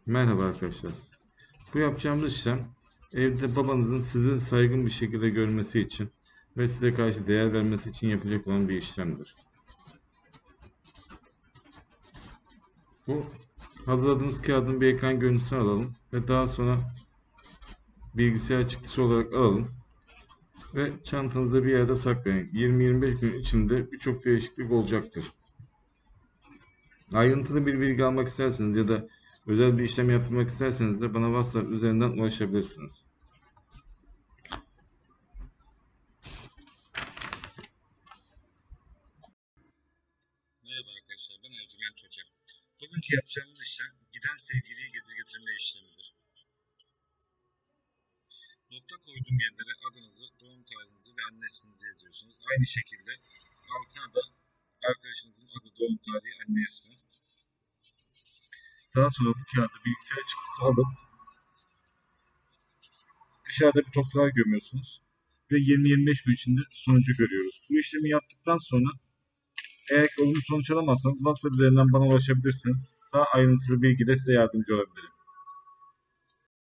Merhaba arkadaşlar. Bu yapacağımız işlem evde babanızın sizi saygın bir şekilde görmesi için ve size karşı değer vermesi için yapacak olan bir işlemdir. Bu hazırladığımız kağıdın bir ekran görüntüsünü alalım ve daha sonra bilgisayar çıktısı olarak alalım ve çantanızda bir yerde saklayın. 20-25 gün içinde birçok değişiklik olacaktır. Ayrıntılı bir bilgi almak isterseniz ya da özel bir işlem yaptırmak isterseniz de bana WhatsApp üzerinden ulaşabilirsiniz. Merhaba arkadaşlar, ben Ercüment Hoca. Bugünkü yapacağımız işlem giden sevgiliyi getirme işlemidir. Nokta koyduğum yerlere adınızı, doğum tarihinizi ve anne isminizi yazıyorsunuz. Aynı şekilde altına da arkadaşınızın adı, doğum tarihi, anne ismi. Daha sonra bu kağıdı bilgisayar çıktısı alıp dışarıda bir toprağa gömüyorsunuz ve 20-25 gün içinde sonucu görüyoruz. Bu işlemi yaptıktan sonra eğer olumlu sonuç alamazsanız WhatsApp üzerinden bana ulaşabilirsiniz. Daha ayrıntılı bilgide size yardımcı olabilirim.